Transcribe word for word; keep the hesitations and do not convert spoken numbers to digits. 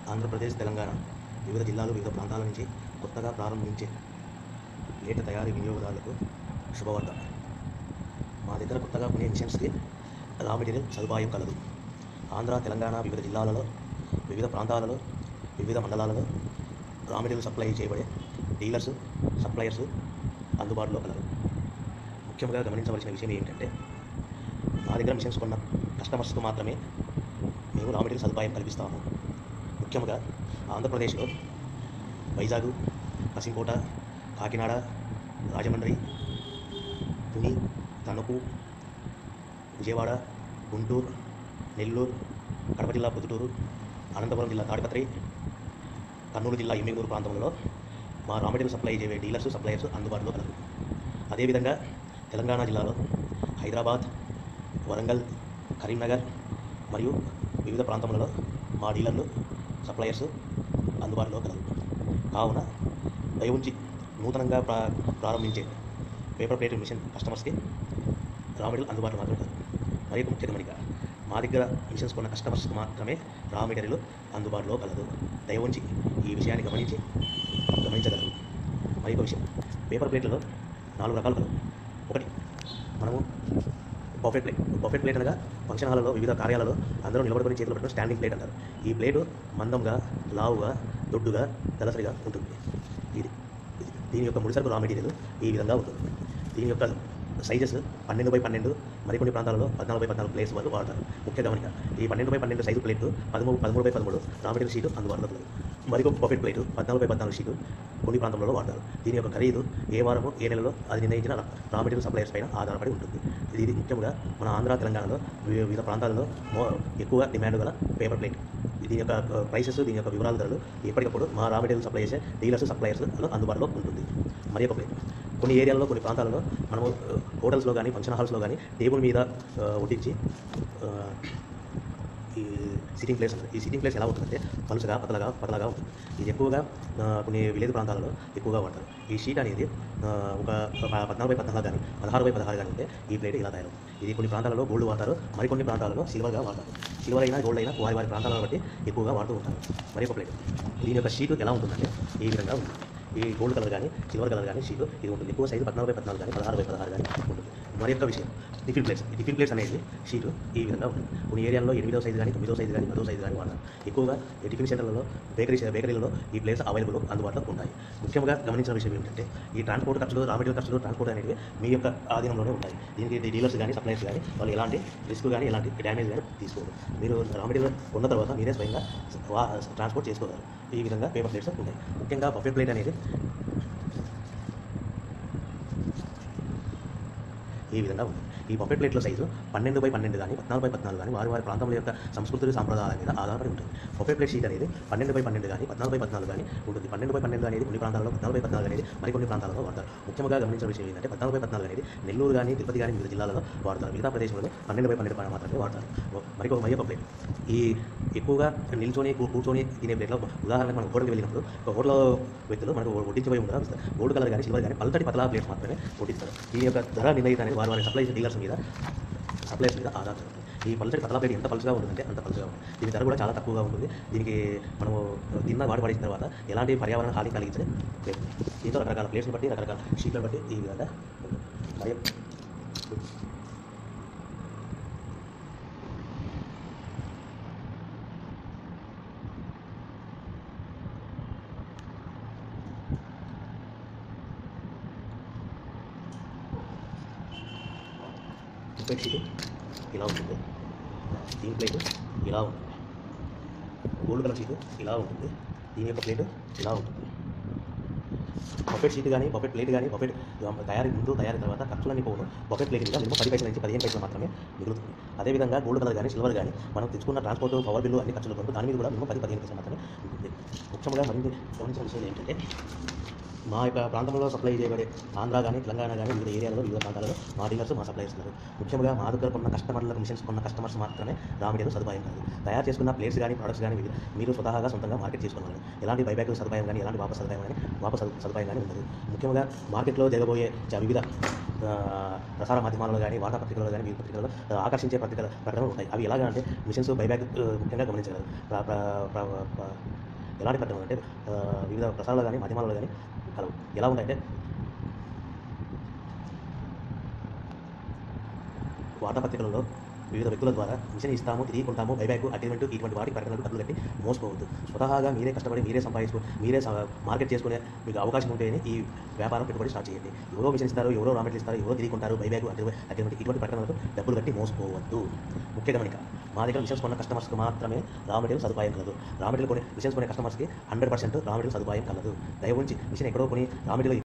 ఆంధ్రప్రదేశ్, తెలంగాణ వివిధ జిల్లాలు, వివిధ ప్రాంతాల నుంచి కొత్తగా ప్రారంభించే ప్లేట్ తయారీ వినియోగదారులకు శుభవార్త. మా దగ్గర కొత్తగా కొనే మిషన్స్కి రా మెటీరియల్ సదుపాయం కలదు. ఆంధ్ర, తెలంగాణ వివిధ జిల్లాలలో, వివిధ ప్రాంతాలలో, వివిధ మండలాలలో రా మెటీరియల్ సప్లై చేయబడే డీలర్స్, సప్లయర్స్ అందుబాటులో కలరు. ముఖ్యంగా గమనించవలసిన విషయం ఏంటంటే, మా దగ్గర మిషన్స్ కొన్న కస్టమర్స్కు మాత్రమే మేము రా మెటీరియల్ సదుపాయం కల్పిస్తాము. ముఖ్యంగా ఆంధ్రప్రదేశ్లో వైజాగ్, కసింకోట, కాకినాడ, రాజమండ్రి, తుని, తణుకు, విజయవాడ, గుంటూరు, నెల్లూరు, కడప జిల్లా పొద్దుటూరు, అనంతపురం జిల్లా తాడిపత్రి, కర్నూలు జిల్లా ఎమ్మిగనూరు ప్రాంతంలో మా రా మెటీరియల్ సప్లై చేయే డీలర్స్, సప్లయర్స్ అందుబాటులో కలరు. అదేవిధంగా తెలంగాణ జిల్లాలో హైదరాబాద్, వరంగల్, కరీంనగర్ మరియు వివిధ ప్రాంతములలో మా డీలర్లు, సప్లయర్స్ అందుబాటులో కలరు. కావున దయవుంచి నూతనంగా ప్రా ప్రారంభించే పేపర్ ప్లేట్ మిషన్ కస్టమర్స్కి రా మెటీరియల్ అందుబాటులో మాత్రమే కలదు. మరి ముఖ్య గమనిక, మా దగ్గర మిషన్స్ కొన్న కస్టమర్స్కి మాత్రమే రా మెటీరియల్ అందుబాటులో కలదు. దయవుంచి ఈ విషయాన్ని గమనించి గమనించగలరు. మరి ఒక విషయం, పేపర్ ప్లేట్లలో నాలుగు రకాలు కలవు. ఒకటి, మనము బఫెట్ ప్లేట్. బఫెట్ ప్లేట్ అనగా ఫంక్షన్ హాల్లో, వివిధ కార్యాలలో అందరూ నిలబడుకొని చేతులు పెట్టడం స్టాండింగ్ ప్లేట్ అంటారు. ఈ ప్లేటు మందంగా, లావుగా, దొడ్డుగా, దళసరిగా ఉంటుంది. ఇది దీని యొక్క ముడిసరుకు రా మెటీరియల్ ఈ విధంగా ఉంటుంది. దీని యొక్క సైజెస్ పన్నెండు బై పన్నెండు, మరికొన్ని ప్రాంతాలలో పద్నాలుగు బై పద్నాలుగు ప్లేట్స్ వాళ్ళు వాడతారు. ముఖ్య గమనిక, ఈ పన్నెండు బై పన్నెండు సైజు ప్లేట్ పదమూడు పదమూడు బై పదమూడు రా మెటీరియల్ షీటు అందుబాటులో కలదు. మరికొక బఫెట్ ప్లేట్ పద్నాలుగు బై పద్నాలుగు షీటు కొన్ని ప్రాంతంలో వాడతారు. దీని యొక్క ఖరీదు ఏ వారమో ఏ నెలలో అది నిర్ణయించిన రా మెటీరియల్ సప్లయర్స్ పైన ఆధారపడి ఉంటుంది. ఇది ముఖ్యంగా మన ఆంధ్ర, తెలంగాణలో వివిధ ప్రాంతాలలో ఎక్కువ డిమాండ్ గల పేపర్ ప్లేట్. దీని యొక్క ప్రైసెస్, దీని యొక్క వివరాల ధరలు ఎప్పటికప్పుడు మా రా మెటీరియల్ సప్లై చేసే డీలర్స్, సప్లయర్స్ అందుబాటులో ఉంటుంది. మరి ఒక ప్లేట్ కొన్ని ఏరియాలలో, కొన్ని ప్రాంతాలలో మనము హోటల్స్లో కానీ, ఫంక్షన్ హాల్స్లో కానీ టేబుల్ మీద వడ్డించి ఈ సిట్టింగ్ ప్లేస్ ఉంటుంది. ఈ సిట్టింగ్ ప్లేస్ ఎలా ఉంటుందంటే పలుచగా, పతలగా పతలగా ఉంటుంది. ఇది ఎక్కువగా కొన్ని విలేజ్ ప్రాంతాలలో ఎక్కువగా వాడతారు. ఈ షీట్ అనేది ఒక పద్నాలుగు బై పద్నాలుగు కానీ, పదహారు బై పదహారు కానీ ఉంటే ఈ ప్లేట్ ఇలా తయారు. ఇది కొన్ని ప్రాంతాలలో గోల్డ్ వాడతారు, మరికొన్ని ప్రాంతాలలో సిల్వర్గా వాడతారు. సిల్వర్ అయినా, గోల్డ్ అయినా వారి వారి ప్రాంతాలను బట్టి ఎక్కువగా వాడుతూ ఉంటారు. మరి ఒక ప్లేట్, దీని యొక్క షీట్ ఎలా ఉంటుందంటే ఈ విధంగా ఉంటుంది. ఈ గోల్డ్ కలర్ కానీ, సిల్వర్ కలర్ కానీ షీట్ ఇది ఉంటుంది. ఎక్కువ సైజు పద్నాలుగు బై పద్నాలుగు కానీ, పదహారు బై పదహారు కానీ ఉంటుంది. మరి యొక్క విషయం, టిఫిన్ ప్లేట్స్. ఈ టిఫిన్ ప్లేట్స్ అనేది షీటు ఈ విధంగా ఉంటుంది. కొన్ని ఏరియాల్లో ఎనిమిదో సైజు కానీ, తొమ్మిదో సైజు కానీ, పదో సైజు కానీ వాడతారు. ఎక్కువగా ఈ టిఫిన్ సెంటర్లలో, బేకరీ బేకరీలలో ఈ ప్లేట్స్ అవైలబుల్ అందుబాటులో ఉంటాయి. ముఖ్యంగా గమనించిన విషయం ఏమిటంటే, ఈ ట్రాన్స్పోర్ట్ ఖర్చులు, రా మెటీరియల్ ఖర్చులు, ట్రాన్స్పోర్ట్ అనేవి మీ యొక్క ఆధీనంలోనే ఉంటాయి. దీనికి డీలర్స్ కానీ, సప్లయర్స్ కానీ వాళ్ళు ఎలాంటి రిస్క్ కానీ, ఎలాంటి డ్యామేజ్ కానీ తీసుకోరు. మీరు రా మెటీరియల్ కొన్న తర్వాత మీరే స్వయంగా ట్రాన్స్పోర్ట్ చేసుకోగలరు. ఈ విధంగా పేపర్ ప్లేట్స్ ఉంటాయి. ముఖ్యంగా బఫెట్ ప్లేట్ అనేది ఈ విధంగా ఉంది. ఈ బఫెట్ ప్లేట్ల సైజు పన్నెండు బై పన్నెండు కానీ, పద్నాలుగు బై పద్నాలుగు కానీ వారి వారి ప్రాంతం యొక్క సంస్కృతి, సాంప్రదాయాల మీద ఆధారపడి ఉంటుంది. బఫెట్ ప్లేట్ షీట్ అనేది పన్నెండు బై పన్నెండు కానీ, పద్నాలుగు బై పద్నాలుగు కానీ ఉంటుంది. పన్నెండు బై పన్నెండు అనేది కొన్ని ప్రాంతాల్లో, పద్నాలుగు బై పద్నాలుగు అనేది మరికొన్ని ప్రాంతాలలో వాడతారు. ముఖ్యంగా గమనించిన విషయం ఏంటంటే, పద్నాలుగు బై పద్నాలుగు అనేది నెల్లూరు కానీ, తిరుపతి కానీ వివిధ జిల్లాలలో వాడతారు. మిగతా ప్రదేశంలో పన్నెండు బై పన్నెండు మాత్రమే వాడతారు. మరికొక మరొక ప్లేట్, ఈ ఎక్కువగా నిల్చొని కూర్చొని తినే ప్లేట్లో, ఉదాహరణకు మనం హోటల్కి వెళ్ళినప్పుడు ఒక హోటల్ వ్యక్తులు మనకు వడ్డించిపోయి ఉండగా గోల్డ్ కలర్ కానీ, సిల్వర్ కానీ పల్చటి పతలా ప్లేట్స్ మాత్రమే వడ్డిస్తారు. దీని యొక్క ధర నిర్ణయిత అనేది వారి వారి సప్లై డీలర్స్ మీద, సప్లైస్ మీద ఆధారపడుతుంది. ఈ పల్చటి పతలా ప్లేట్ ఎంత పలుచగా ఉంటుందంటే అంత పలుచగా ఉంటుంది. దీని ధర కూడా చాలా తక్కువగా ఉంటుంది. దీనికి మనము తిన్న వాడి పడిన తర్వాత ఎలాంటి పర్యావరణ హాని కలిగించే ప్లేట్. దీంతో రకరకాల ప్లేట్స్ని బట్టి, రకరకాల షీట్లను బట్టి ఈ విధంగా మరి బఫెట్ షీట్ ఇలా ఉంటుంది. దీని ప్లేట్ ఇలా ఉంటుంది. గోల్డ్ కలర్ షీట్ ఇలా ఉంటుంది. దీని యొక్క ప్లేట్ ఇలా ఉంటుంది. బఫెట్ షీట్ కానీ, బఫెట్ ప్లేట్ కానీ, బఫెట్ తయారీ ముందు, తయారీ తర్వాత ఖర్చులన్నీ పోను బఫెట్ ప్లేట్ మీద మినిమం పది పైసల నుంచి పదిహేను పైసలు మాత్రమే మిగులుతుంది. అదేవిధంగా గోల్డ్ కలర్ కానీ, సిల్వర్ కానీ మనం తెచ్చుకున్న ట్రాన్స్పోర్ట్, పవర్ బిల్లు అన్ని ఖర్చులు కొంటూ దాని మీద కూడా మినిమం పది పదిహేను పైసలు మాత్రమే ఉంటుంది. ముఖ్యంగా మరింత గమనించిన విషయం ఏంటంటే, మా యొక్క ప్రాంతంలో సప్లై చేయబడే ఆంధ్ర కానీ, తెలంగాణ కానీ వివిధ ఏరియాలలో, వివిధ ప్రాంతాలలో మా డీలర్స్, మా సప్లైర్స్ ఉన్నారు. ముఖ్యంగా మా దగ్గర కొన్న కస్టమర్లకు, మిషన్స్ కొన్న కస్టమర్స్ మాత్రమే రా మెటీరియల్ సదుపాయం కాదు. తయారు చేసుకున్న ప్లేట్స్ కానీ, ప్రొడక్ట్స్ కానీ మీరు స్వతహాగా సొంతంగా మార్కెట్ చేసుకోవాలి. ఎలాంటి బైబ్యాక్ సదుపాయం కానీ, ఎలాంటి వాపస్ సదుపాయం కానీ, వాపస్ సదుపాయం కానీ ఉండదు. ముఖ్యంగా మార్కెట్లో జరగబోయే వివిధ ఆహ్, ప్రసార మాధ్యమాలలో గానీ, వార్తాపత్రికలలో గానీ, వీధి పత్రికలలో ఆహ్, ఆకర్షించే పత్రికల ప్రకటనలు ఉంటాయి. అవి ఎలాగా అంటే మిషన్స్ బైబ్యాక్ ఆహ్, ముఖ్యంగా గమనించగలరు. ప్ర ప్ర ప్ర ప ఎలాంటి ప్రకటనలు అంటే ఆహ్, వివిధ ప్రసారాల్లో గానీ, మాధ్యమాలలో గానీ కలవు. ఎలా ఉంటాయంటే వార్తాపత్రికలలో వివిధ వ్యక్తుల ద్వారా మిషన్ ఇస్తాము, తిరిగి కొంటాము, బైబ్యాక్ అగ్రిమెంట్ ఇటువంటి వాటి ప్రకటనలకు డబ్బులు కట్టి మోసపోవద్దు. స్వతహాగా మీరే కష్టపడి, మీరే సంపాదించుకొని, మీరే స మార్కెట్ చేసుకునే మీకు అవకాశం ఉంటేనే ఈ వ్యాపారం పెట్టుబడి స్టార్ట్ చేయండి. ఎవరో మిషన్ ఇస్తారు, ఎవరో రా మెటీరియల్ ఇస్తారు, ఎవరో తిరిగి కొంటారు, బైబ్యాక్ అగ్రి అగ్రిమెంట్ ఇటువంటి ప్రకటనలకు డబ్బులు కట్టి మోసపోవద్దు. ముఖ్య గమనిక, మా దగ్గర మిషన్స్ కొన్న కస్టమర్స్కి మాత్రమే రా మెటీరియల్ సదుపాయం కలదు. రా మెటీరియల్ కొనే మిషన్స్ కొనే కస్టమర్స్కి హండ్రెడ్ పర్సెంట్ రా మెటీరియల్ సదుపాయం కలదు. దయవుంచి మిషన్ ఎక్కడో కొని రా మెటీరియల్